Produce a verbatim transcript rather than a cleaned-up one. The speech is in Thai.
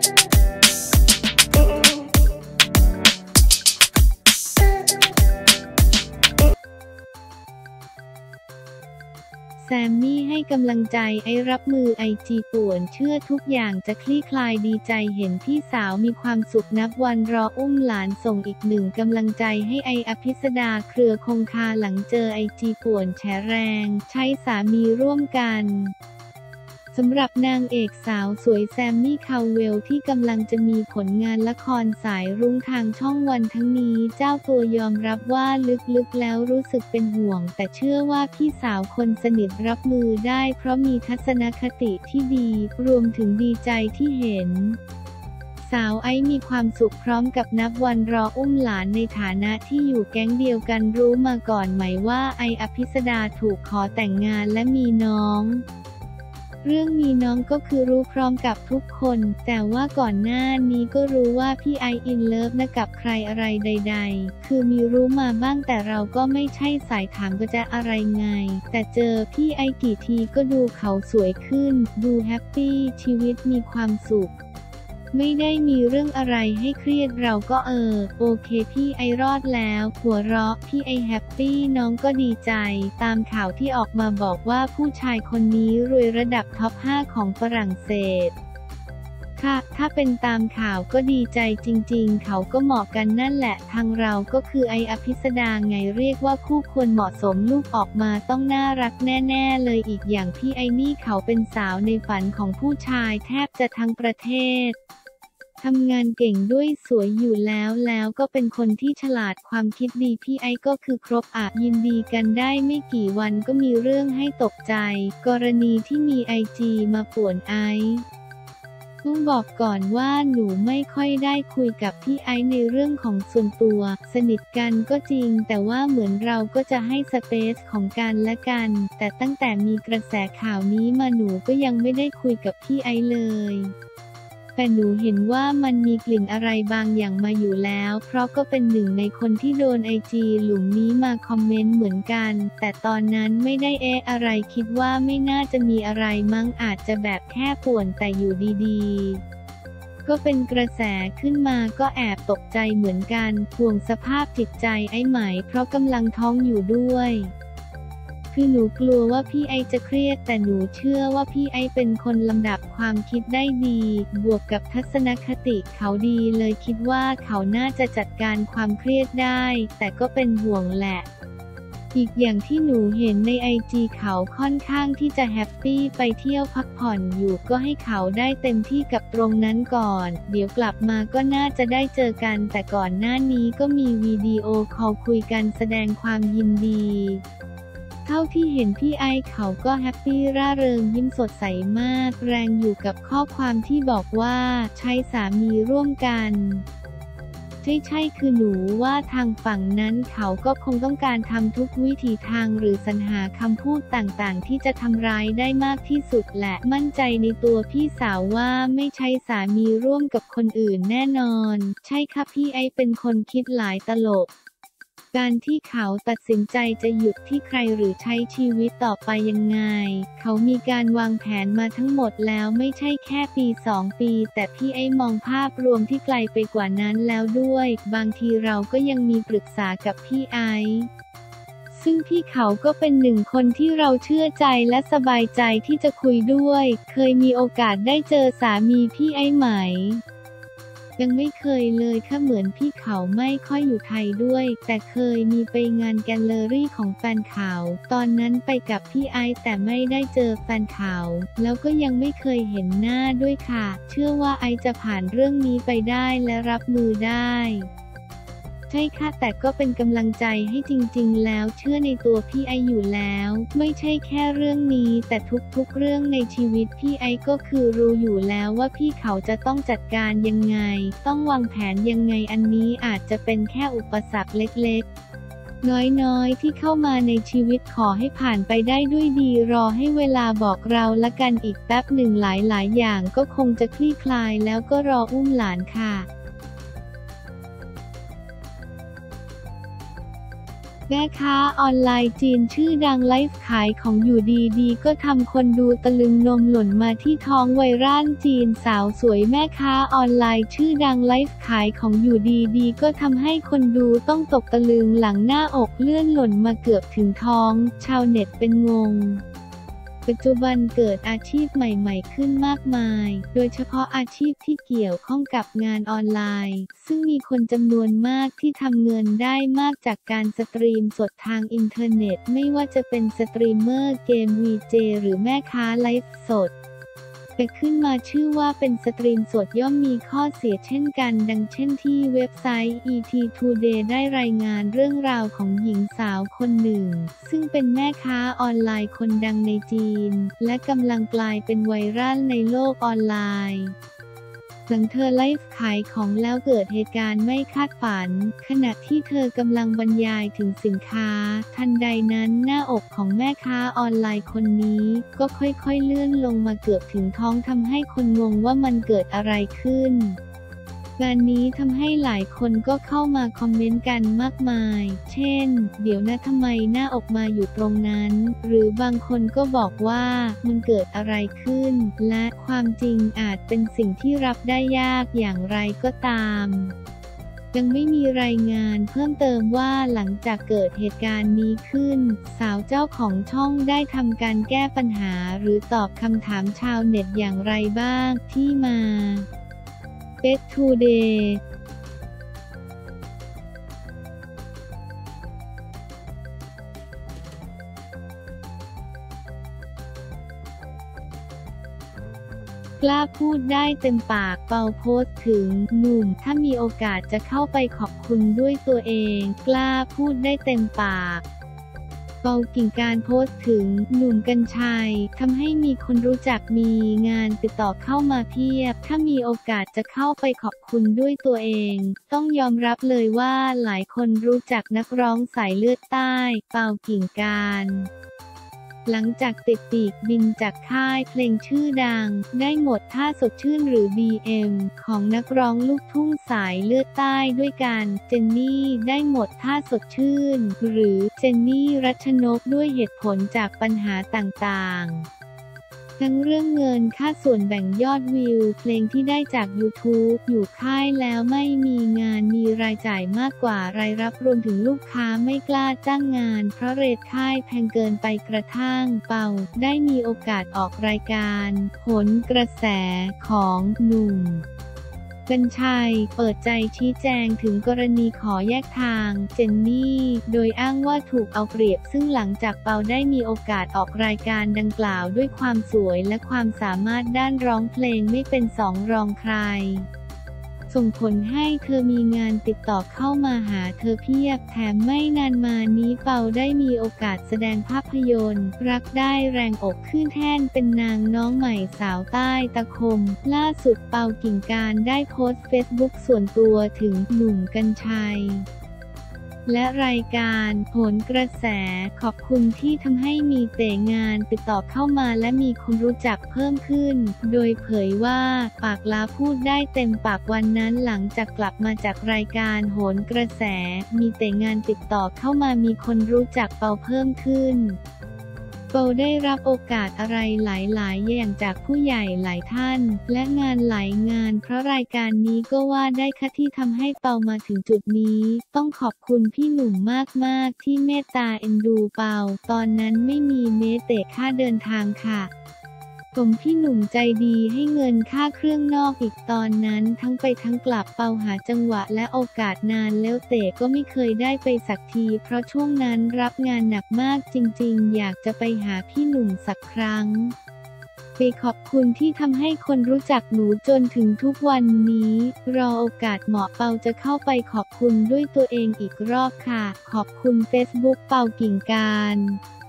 แซมมี่ให้กำลังใจไอรับมือไอจีป่วนเชื่อทุกอย่างจะคลี่คลายดีใจเห็นพี่สาวมีความสุขนับวันรออุ้มหลานส่งอีกหนึ่งกำลังใจให้ไออภิสดาเครือคงคาหลังเจอไอจีป่วนแฉแรงใช้สามีร่วมกันสำหรับนางเอกสาวสวยแซมมี่คาวเวลที่กำลังจะมีผลงานละครสายรุ้งทางช่องวันทั้งนี้เจ้าตัวยอมรับว่าลึกๆแล้วรู้สึกเป็นห่วงแต่เชื่อว่าพี่สาวคนสนิทรับมือได้เพราะมีทัศนคติที่ดีรวมถึงดีใจที่เห็นสาวไอซ์มีความสุขพร้อมกับนับวันรออุ้มหลานในฐานะที่อยู่แก๊งเดียวกันรู้มาก่อนไหมว่าไออภิสดาถูกขอแต่งงานและมีน้องเรื่องมีน้องก็คือรู้พร้อมกับทุกคนแต่ว่าก่อนหน้านี้ก็รู้ว่าพี่ไออินเลิฟนะกับใครอะไรใดๆคือมีรู้มาบ้างแต่เราก็ไม่ใช่สายถามก็จะอะไรไงแต่เจอพี่ไอกี่ทีก็ดูเขาสวยขึ้นดูแฮปปี้ชีวิตมีความสุขไม่ได้มีเรื่องอะไรให้เครียดเราก็เออโอเคพี่ไอรอดแล้วหัวเราะพี่ไอแฮปปี้น้องก็ดีใจตามข่าวที่ออกมาบอกว่าผู้ชายคนนี้รวยระดับท็อปห้าของฝรั่งเศสค่ะถ้าเป็นตามข่าวก็ดีใจจริงๆเขาก็เหมาะกันนั่นแหละทางเราก็คือไออภิสดาไงเรียกว่าคู่ควรเหมาะสมลูกออกมาต้องน่ารักแน่ๆเลยอีกอย่างพี่ไอนี่เขาเป็นสาวในฝันของผู้ชายแทบจะทั้งประเทศทำงานเก่งด้วยสวยอยู่แล้วแล้วก็เป็นคนที่ฉลาดความคิดดีพี่ไอก็คือครบอ่ะยินดีกันได้ไม่กี่วันก็มีเรื่องให้ตกใจกรณีที่มีไอจีมาป่วนไอต้องบอกก่อนว่าหนูไม่ค่อยได้คุยกับพี่ไอในเรื่องของส่วนตัวสนิทกันก็จริงแต่ว่าเหมือนเราก็จะให้สเปซของกันและกันแต่ตั้งแต่มีกระแสข่าวนี้มาหนูก็ยังไม่ได้คุยกับพี่ไอเลยแต่หนูเห็นว่ามันมีกลิ่นอะไรบางอย่างมาอยู่แล้วเพราะก็เป็นหนึ่งในคนที่โดนไอจีหลุมนี้มาคอมเมนต์เหมือนกันแต่ตอนนั้นไม่ได้เอะอะไรคิดว่าไม่น่าจะมีอะไรมั้งอาจจะแบบแค่ป่วนแต่อยู่ดีๆก็เป็นกระแสขึ้นมาก็แอบตกใจเหมือนกันห่วงสภาพจิตใจไอ้ไหมเพราะกำลังท้องอยู่ด้วยคือหนูกลัวว่าพี่ไอจะเครียดแต่หนูเชื่อว่าพี่ไอเป็นคนลำดับความคิดได้ดีบวกกับทัศนคติเขาดีเลยคิดว่าเขาน่าจะจัดการความเครียดได้แต่ก็เป็นห่วงแหละอีกอย่างที่หนูเห็นในไอจีเขาค่อนข้างที่จะแฮปปี้ไปเที่ยวพักผ่อนอยู่ก็ให้เขาได้เต็มที่กับตรงนั้นก่อนเดี๋ยวกลับมาก็น่าจะได้เจอกันแต่ก่อนหน้านี้ก็มีวิดีโอคอลคุยกันแสดงความยินดีเท่าที่เห็นพี่ไอเขาก็แฮปปี้ร่าเริงยิ้มสดใสมากแรงอยู่กับข้อความที่บอกว่าใช้สามีร่วมกันใช่ใช่คือหนูว่าทางฝั่งนั้นเขาก็คงต้องการทำทุกวิถีทางหรือสรรหาคำพูดต่างๆที่จะทำร้ายได้มากที่สุดและมั่นใจในตัวพี่สาวว่าไม่ใช่สามีร่วมกับคนอื่นแน่นอนใช่ค่ะพี่ไอเป็นคนคิดหลายตลบการที่เขาตัดสินใจจะหยุดที่ใครหรือใช้ชีวิตต่อไปยังไงเขามีการวางแผนมาทั้งหมดแล้วไม่ใช่แค่ปีสองปีแต่พี่ไอ้มองภาพรวมที่ไกลไปกว่านั้นแล้วด้วยบางทีเราก็ยังมีปรึกษากับพี่ไอ้ซึ่งพี่เขาก็เป็นหนึ่งคนที่เราเชื่อใจและสบายใจที่จะคุยด้วยเคยมีโอกาสได้เจอสามีพี่ไอ้ไหมยังไม่เคยเลยค่ะเหมือนพี่เขาไม่ค่อยอยู่ไทยด้วยแต่เคยมีไปงานแกลเลอรี่ของแฟนเขาตอนนั้นไปกับพี่ไอซ์แต่ไม่ได้เจอแฟนเขาแล้วก็ยังไม่เคยเห็นหน้าด้วยค่ะเชื่อว่าไอซ์จะผ่านเรื่องนี้ไปได้และรับมือได้ใช่ค่ะแต่ก็เป็นกำลังใจให้จริงๆแล้วเชื่อในตัวพี่ไออยู่แล้วไม่ใช่แค่เรื่องนี้แต่ทุกๆเรื่องในชีวิตพี่ไอก็คือรู้อยู่แล้วว่าพี่เขาจะต้องจัดการยังไงต้องวางแผนยังไงอันนี้อาจจะเป็นแค่อุปสรรคเล็กๆน้อยๆที่เข้ามาในชีวิตขอให้ผ่านไปได้ด้วยดีรอให้เวลาบอกเราละกันอีกแป๊บหนึ่งหลายๆอย่างก็คงจะคลี่คลายแล้วก็รออุ้มหลานค่ะแม่ค้าออนไลน์จีนชื่อดังไลฟ์ขายของอยู่ดีๆก็ทำคนดูตะลึงนมหล่นมาที่ท้องวัยรุ่นจีนสาวสวยแม่ค้าออนไลน์ชื่อดังไลฟ์ขายของอยู่ดีๆก็ทำให้คนดูต้องตกตะลึงหลังหน้าอกเลื่อนหล่นมาเกือบถึงท้องชาวเน็ตเป็นงงปัจจุบันเกิดอาชีพใหม่ๆขึ้นมากมายโดยเฉพาะอาชีพที่เกี่ยวข้องกับงานออนไลน์ซึ่งมีคนจำนวนมากที่ทำเงินได้มากจากการสตรีมสดทางอินเทอร์เน็ตไม่ว่าจะเป็นสตรีมเมอร์เกม วี เจ หรือแม่ค้าไลฟ์สดแต่ขึ้นมาชื่อว่าเป็นสตรีมสดย่อมมีข้อเสียเช่นกันดังเช่นที่เว็บไซต์ อี ที Today ได้รายงานเรื่องราวของหญิงสาวคนหนึ่งซึ่งเป็นแม่ค้าออนไลน์คนดังในจีนและกำลังกลายเป็นไวรัลในโลกออนไลน์หลังเธอไลฟ์ขายของแล้วเกิดเหตุการณ์ไม่คาดฝันขณะที่เธอกำลังบรรยายถึงสินค้าทันใดนั้นหน้าอกของแม่ค้าออนไลน์คนนี้ก็ค่อยๆเลื่อนลงมาเกือบถึงท้องทำให้คนงงว่ามันเกิดอะไรขึ้นการนี้ทำให้หลายคนก็เข้ามาคอมเมนต์กันมากมายเช่นเดี๋ยวนะทำไมหน้าอกมาอยู่ตรงนั้นหรือบางคนก็บอกว่ามันเกิดอะไรขึ้นและความจริงอาจเป็นสิ่งที่รับได้ยากอย่างไรก็ตามยังไม่มีรายงานเพิ่มเติมว่าหลังจากเกิดเหตุการณ์นี้ขึ้นสาวเจ้าของช่องได้ทำการแก้ปัญหาหรือตอบคำถามชาวเน็ตอย่างไรบ้างที่มาเอ็กซ์ ทูเดย์ กล้าพูดได้เต็มปากเปาโพสต์ถึงหนุ่มถ้ามีโอกาสจะเข้าไปขอบคุณด้วยตัวเองกล้าพูดได้เต็มปากเปากิ่งการโพสต์ถึงหนุ่มกรรชัยทำให้มีคนรู้จักมีงานติดต่อเข้ามาเพียบถ้ามีโอกาสจะเข้าไปขอบคุณด้วยตัวเองต้องยอมรับเลยว่าหลายคนรู้จักนักร้องสายเลือดใต้เปากิ่งการหลังจากติดปีกบินจากค่ายเพลงชื่อดังได้หมดท่าสดชื่นหรือ บี เอ็ม ของนักร้องลูกทุ่งสายเลือดใต้ด้วยกันเจนนี่ได้หมดท่าสดชื่นหรือเจนนี่รัชนกด้วยเหตุผลจากปัญหาต่างๆทั้งเรื่องเงินค่าส่วนแบ่งยอดวิวเพลงที่ได้จาก ยูทูบ อยู่ค่ายแล้วไม่มีงานมีรายจ่ายมากกว่ารายรับรวมถึงลูกค้าไม่กล้าจ้างงานเพราะเรทค่ายแพงเกินไปกระทั่งเปาได้มีโอกาสออกรายการโหนกระแสของหนุ่มกรรชัยเปิดใจชี้แจงถึงกรณีขอแยกทางเจนนี่โดยอ้างว่าถูกเอาเปรียบซึ่งหลังจากเปาได้มีโอกาสออกรายการดังกล่าวด้วยความสวยและความสามารถด้านร้องเพลงไม่เป็นสองรองใครส่งผลให้เธอมีงานติดต่อเข้ามาหาเธอเพียบแถมไม่นานมานี้เปาได้มีโอกาสแสดงภาพยนตร์รักได้แรงอกขึ้นแท่นเป็นนางน้องใหม่สาวใต้ตะคมล่าสุดเปากิ่งการได้โพสต์เฟซบุ๊กส่วนตัวถึงหนุ่มกรรชัยและรายการโหนกระแสขอบคุณที่ทำให้มีแต่งานติดต่อเข้ามาและมีคนรู้จักเพิ่มขึ้นโดยเผยว่าปากลาพูดได้เต็มปากวันนั้นหลังจากกลับมาจากรายการโหนกระแสมีแต่งานติดต่อเข้ามามีคนรู้จักเปาเพิ่มขึ้นเปาได้รับโอกาสอะไรหลายๆอย่างจากผู้ใหญ่หลายท่านและงานหลายงานเพราะรายการนี้ก็ว่าได้ค่ะที่ทำให้เปามาถึงจุดนี้ต้องขอบคุณพี่หนุ่มมากๆที่เมตตาเอ็นดูเปาตอนนั้นไม่มีเมเตะค่าเดินทางค่ะผมพี่หนุ่มใจดีให้เงินค่าเครื่องนอกอีกตอนนั้นทั้งไปทั้งกลับเปาหาจังหวะและโอกาสนานแล้วเตะก็ไม่เคยได้ไปสักทีเพราะช่วงนั้นรับงานหนักมากจริงๆอยากจะไปหาพี่หนุ่มสักครั้งไปขอบคุณที่ทำให้คนรู้จักหนูจนถึงทุกวันนี้รอโอกาสเหมาะเปาจะเข้าไปขอบคุณด้วยตัวเองอีกรอบค่ะขอบคุณเฟซบุ๊กเปากิ่งการ